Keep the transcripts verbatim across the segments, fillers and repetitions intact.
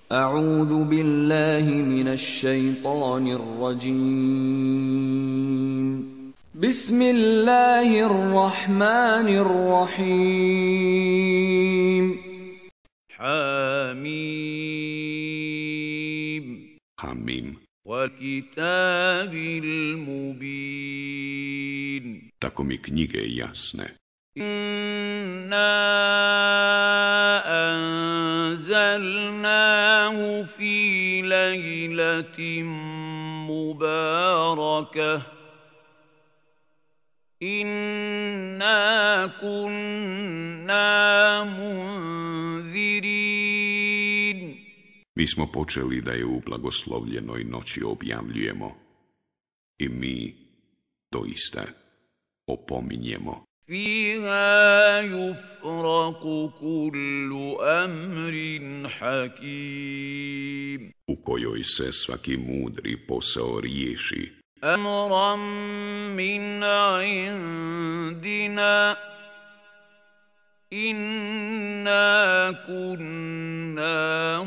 أعوذ بالله من الشيطان الرجيم بسم الله الرحمن الرحيم حميم Hamim. والكتاب المبين Tako mi knjige jasne. إنا أنزلناه في ليلة مباركة إنا كنا منذرين. Mi smo počeli da je u blagoslovljenoj noći objavljujemo i mi doista opominjemo. فيها يفرق كل أمر حكيم U kojoj se svaki mudri posao riješi. أمرا من عندنا إنا كنا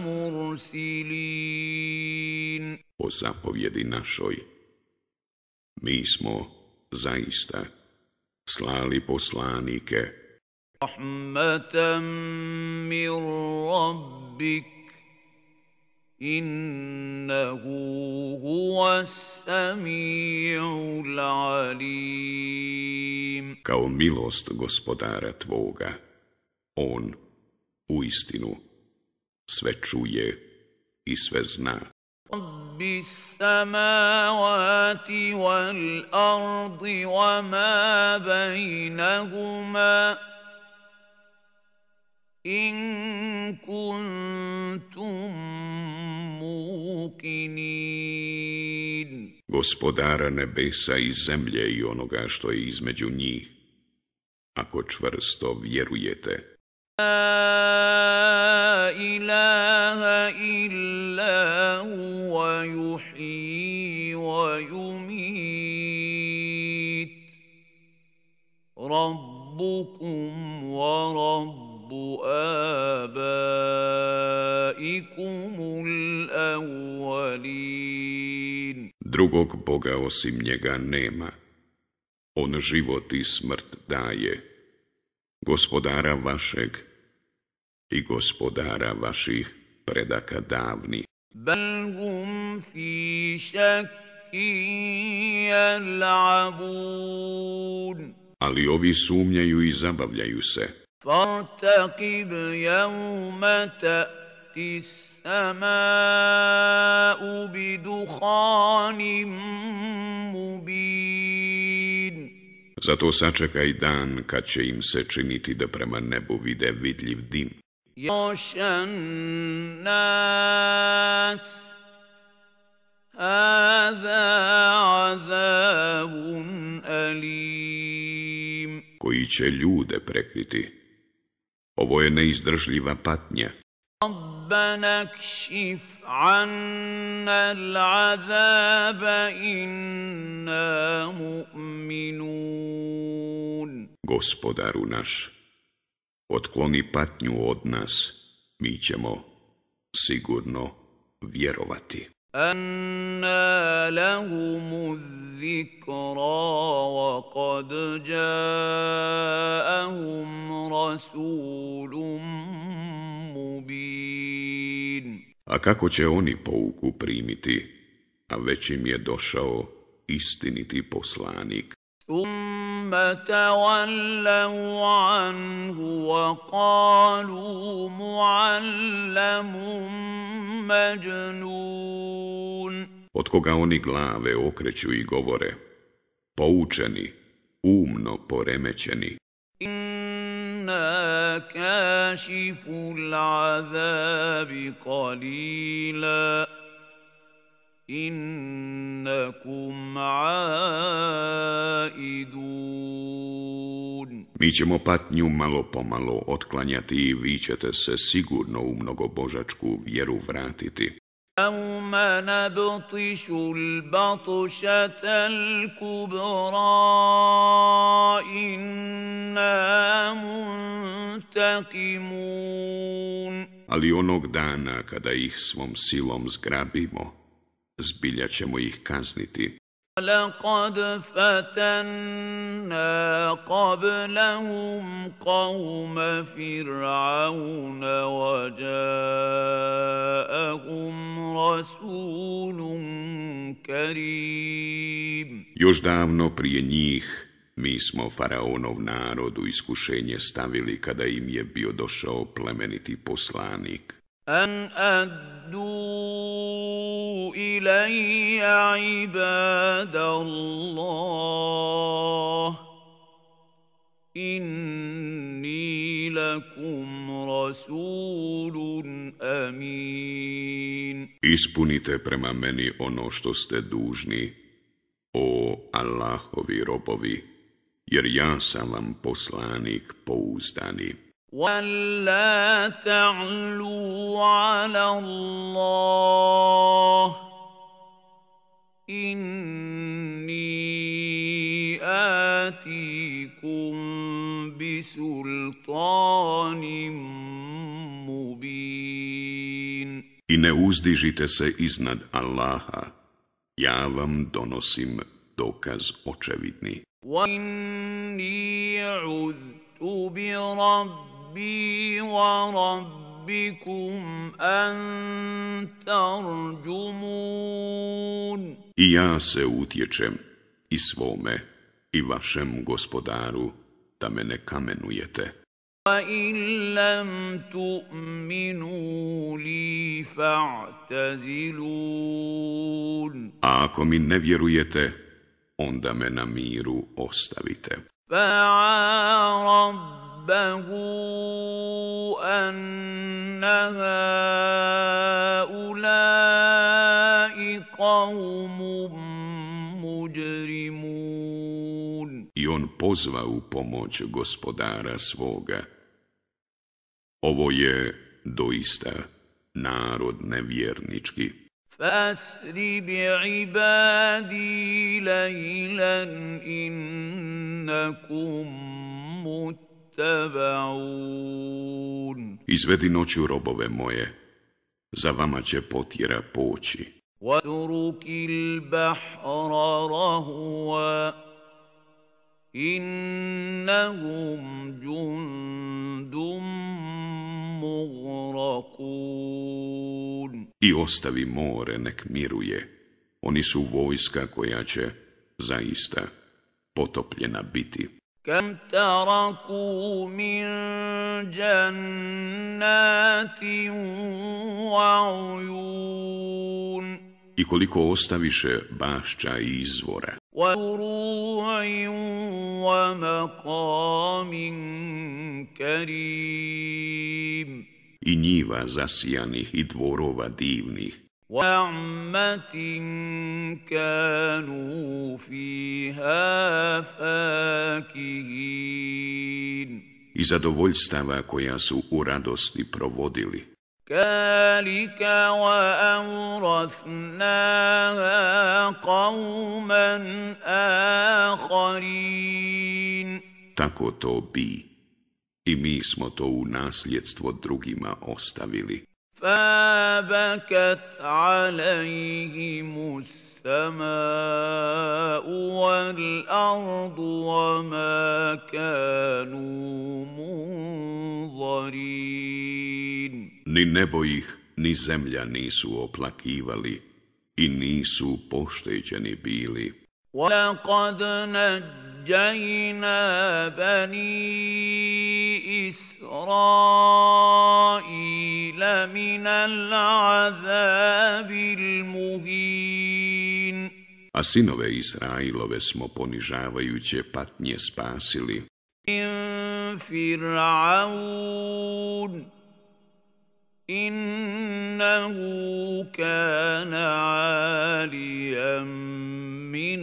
مرسلين. Po zapovjedi našoj, mi smo zaista slali poslanike. رحمة من ربك إنه هو السميع العليم. Kao milost gospodara tvoga, on uistinu sve čuje i sve zna. رب السماوات والأرض وما بينهما إن كنتم موقنين. Gospodara nebesa i zemlje i onoga što je između njih, ako čvrsto vjerujete. لا إله إلا هو يحيي ويميت ربكم ورب آبائكم الأولين. Drugog Boga osim njega nema. On život i smrt daje. Gospodara vašeg i gospodara vaših predaka davnih. بل هم في شك يلعبون. Ali ovi sumnjaju i zabavljaju se. فارتقب يوم تأتي السماء بدخان مبين. Zato sačekaj dan kad će im se činiti da prema nebu vide vidljiv dim. يغشى الناس هذا عذاب أليم. Koji će ljude prekriti. Ovo je neizdržljiva patnja. ربنا اكشف عنا العذاب إنا مؤمنون. Gospodaru naš, otkloni patnju od nas, mi ćemo sigurno vjerovati. أنى لهم الذكرى وقد جاءهم رسول مبين. A kako će oni pouku primiti, a već im je došao istiniti poslanik? ثم تولوا عنه وقالوا معلم مجنون. Od koga oni glave okreću i govore, poučeni, umno poremećeni. إنا كاشف العذاب قليلا إنكم عائدون. Mi ćemo patnju malo pomalo otklanjati i vi ćete se sigurno u mnogobožačku vjeru vratiti. يوم نبطش البطشة الكبرى إنا منتقمون. Ali onog dana kada ih svom silom zgrabimo, zbilja ćemo ih kazniti. لقد فتنا قبلهم قوم فرعون وجاءهم رسول كريم. Još davno prije njih mi smo faraonov narod u iskušenje stavili kada im je bio došao plemeniti poslanik. أن أدوا إلي عباد الله إني لكم رسول أمين. Ispunite prema meni ono što ste dužni, o Allahovi robovi, jer ja sam vam poslanik pouzdani. وَلَا تَعْلُوا عَلَى اللَّهِ إِنِّي آتِيكُمْ بِسُلْطَانٍ مُبِينٍ. I ne uzdižite se iznad Allaha, ja vam donosim dokaz očevidni. وَإِنِّي عُذْتُ بِرَبِّي ربي وربكم أن ترجمون. I ja se utječem i svome i vašem gospodaru da me ne kamenujete. وَإِن لَّمْ تُؤْمِنُوا لِي فَاعْتَزِلُونِ. A ako mi ne vjerujete, onda me na miru ostavite. فَعَارَبْ ربه أن هؤلاء قوم مجرمون. I on pozva u pomoć gospodara svoga. Ovo je doista narod nevjernički. فَأَسْرِ بِعِبَادِي لَيْلًا إِنَّكُمْ مُتَّبَعُونَ. Izvedi noću robove moje, za vama će potjera poći. وَاتْرُكِ الْبَحْرَ رَهْوًا إِنَّهُمْ جُندٌ مُغْرَقُونَ. I ostavi more nek miruje, oni su vojska koja će zaista potopljena biti. كم تركوا من جنات وعيون. I koliko ostaviše bašća i izvora. وَزُرُوعٍ وَمَقَامٍ كَرِيمٍ. I njiva zasijanih i dvorova divnih. وَنَعْمَةٍ كَانُوا فِيهَا فَاكِهِينَ. I zadovoljstava koja su u radosti provodili. كَذَلِكَ وَأَوْرَثْنَاهَا قَوْمًا آخَرِينَ. Tako to bi. I mi smo to u nasljedstvo drugima ostavili. فَبَكَتْ عَلَيْهِمُ السَّمَاءُ وَالْأَرْضُ وَمَا كَانُوا مُنظَرِينَ. Ni nebo ih, ni zemlja nisu oplakivali i nisu pošteđeni bili. وَلَقَدْ نَجَّيْنَا بَنِي إِسْرَائِيلَ مِنَ الْعَذَابِ الْمُهِينِ. A sinove Israilove smo ponižavajuće patnje spasili. مِنْ فِرْعَوْنَ إِنَّهُ كَانَ عَالِيًا مِنَ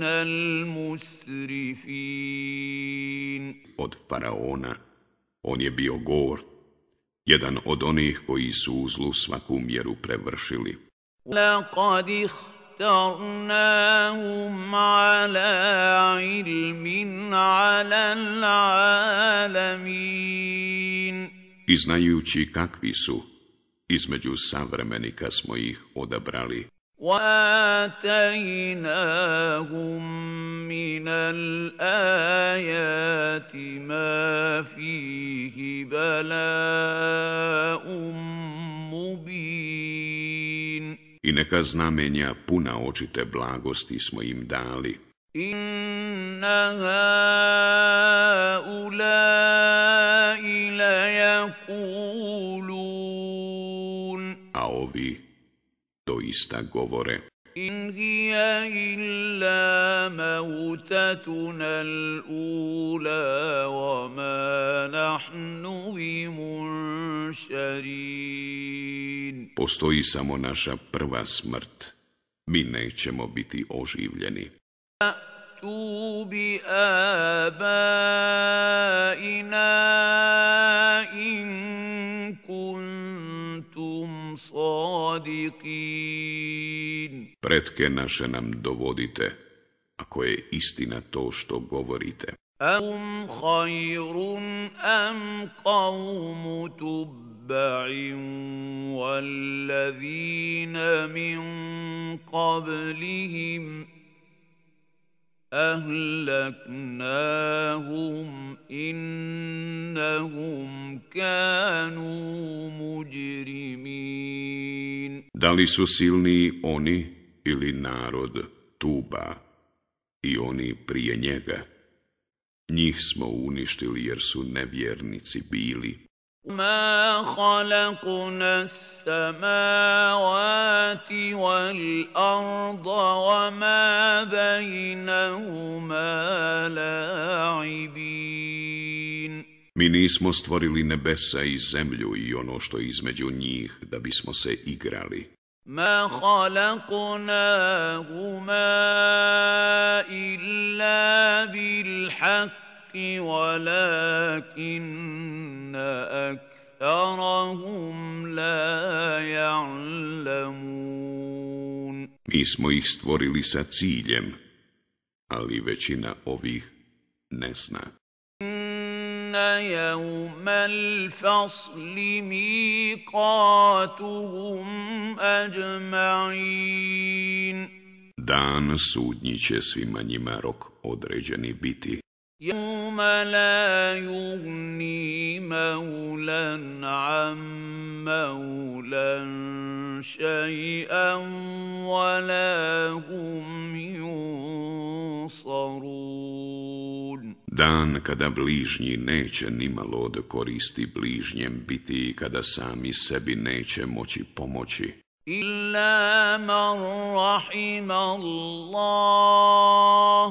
الْمُسْرِفِينَ. Od faraona, on je bio gord, jedan od onih koji su u zlu svaku mjeru prevršili. لَقَدِ اخْتَرْنَاهُمْ عَلَى عِلْمٍ عَلَى الْعَالَمِينَ. I znajući kakvi su, Između savremenika smo ih odabrali. وآتيناهم من الآيات ما فيه بلاء مبين I neka znamenja puna očite blagosti smo im dali. إن هؤلاء ليقولون A ovi doista govore: إن هي إلا موتتنا الأولى وما نحن بمنشرين. Postoji samo naša prva smrt. Mi nećemo biti oživljeni. فَأْتُوا بِآبَائِنَا إِن كُنتُمْ صَادِقِينَ. Pretke naše nam dovodite, ako je istina to što govorite. أَهُمْ خَيْرٌ أَمْ قَوْمُ تُبَّعٍ وَالَّذِينَ مِنْ قَبْلِهِمْ أَهْلَكْنَاهُمْ إِنَّهُمْ كَانُوا مُجْرِمِينَ. Da li su silniji oni ili narod Tuba i oni prije njega? Njih smo uništili jer su nevjernici bili. مَا خَلَقْنَا السَّمَاوَاتِ وَالْأَرْضَ وَمَا بَيْنَهُمَا لَاعِبِينَ. Mi nismo stvorili nebesa i zemlju i ono što je između njih da bismo se igrali. مَا خَلَقْنَاهُمَا إِلَّا بِالْحَقِّ وَلَكِنَّ أَكْثَرَهُمْ لَا يَعْلَمُونَ. Mi smo ih stvorili sa ciljem, ali većina ovih ne zna. إِنَّ يَوْمَ الْفَصْلِ مِيقَاتُهُمْ أَجْمَعِينَ. Dan sudnji će svima njima rok određeni biti. يَوْمَ لَا يُغْنِي مَوْلًى عَن مَّوْلًى شَيْئًا وَلَا هُمْ يُنصَرُونَ. Dan kada bližnji neće nimalo od koristi bližnjem biti i kada sami sebi neće moći pomoći. إِلَّا مَنْ رَحِمَ اللَّهُ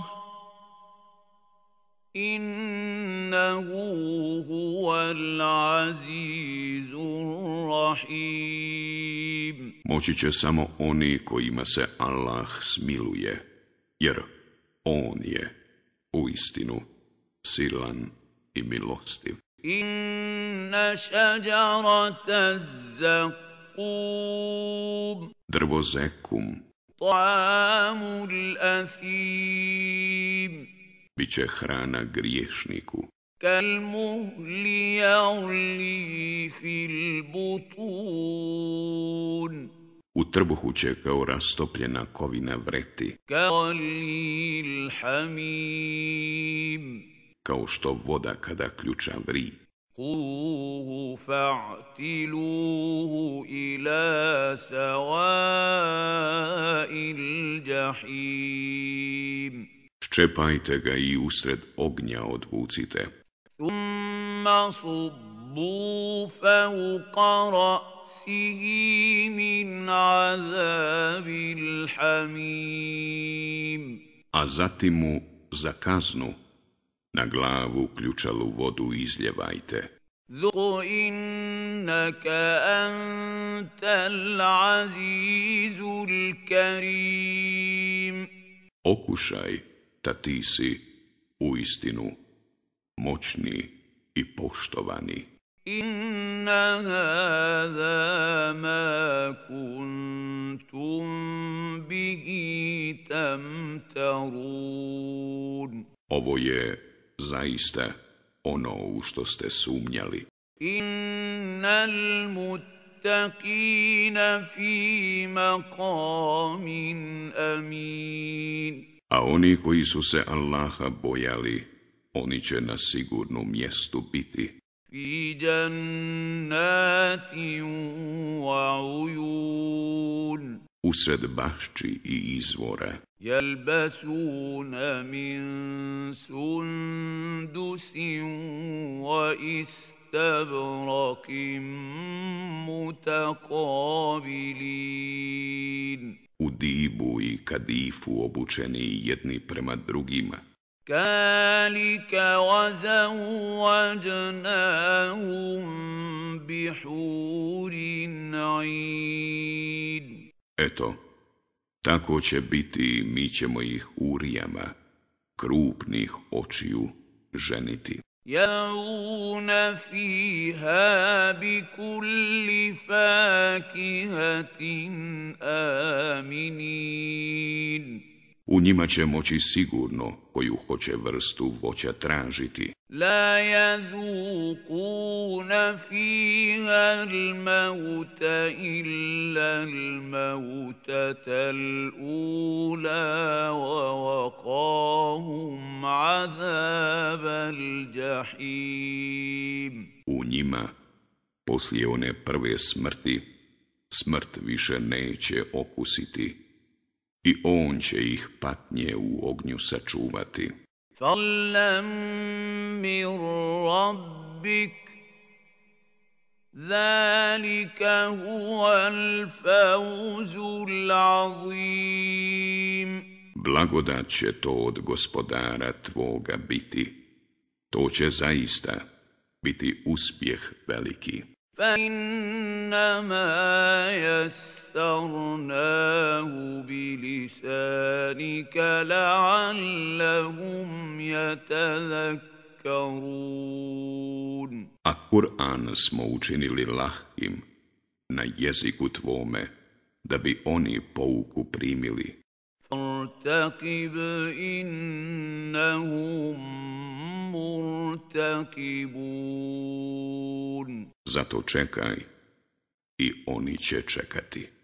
إِنَّهُ هُوَ الْعَزِيزُ الرَّحِيمُ. Moći će samo oni kojima se Allah smiluje, jer On je uistinu silan i milostiv. إِنَّ شَجَرَةَ الزَّقُّومِ Drvo zekum طَعَامُ الْأَثِيمِ biće hrana griješniku. كَالْمُهْلِ يَغْلِي فِي الْبُطُونِ U trbuhu će kao rastopljena kovina vreti, كَغَلْيِ الْحَمِيمِ kao što voda kada ključa vri. خُذُوهُ فَاعْتِلُوهُ إِلَى سَوَاءِ الْجَحِيمِ Ščepajte ga i usred ognja odvucite. ثُمَّ صُبُّوا فَوْقَ رَأْسِهِ مِنْ عَذَابِ الْحَمِيمِ. A zatim mu za kaznu na glavu ključalu vodu izljevajte. ذُقْ إِنَّكَ أَنْتَ الْعَزِيزُ الْكَرِيمُ. Okušaj da ti si uistinu moćni i poštovani. إِنَّ هَذَا مَا كُنْتُمْ بِهِ تَمْتَرُونَ. Ovo je zaista ono u što ste sumnjali. إِنَّ الْمُتَّقِينَ للمتقين في مقام أمين. A oni koji su se Allaha bojali, oni će na sigurnom mjestu biti. في جنات وعيون. Usred bašči i izvora. يلبسون من سندس واستبرق متقابلين. U dibu i kadifu obučeni jedni prema drugima. كذلك وزوجناهم بحور عين. Eto, tako će biti, mi ćemo ih urijama, krupnih očiju, ženiti. يدعون فيها بكل فاكهة آمنين. U njima će moći sigurno koju hoće vrstu voća tražiti. لا يذوقون فيها الموت إلا الموتة الأولى ووقاهم عذاب الجحيم. U njima, poslije one prve smrti, smrt više neće okusiti i on će ih patnje u ognju sačuvati. فضلا من ربك ذلك هو الفوز العظيم. Blagodat će to od gospodara tvoga biti. To će zaista biti uspjeh veliki. فإنما يسرناه بلسانك لعلهم يتذكرون. A Kur'an smo učinili lahkim na jeziku tvome, da bi oni pouku primili. فارتقب إنهم مرتقبون. Zato čekaj i oni će čekati.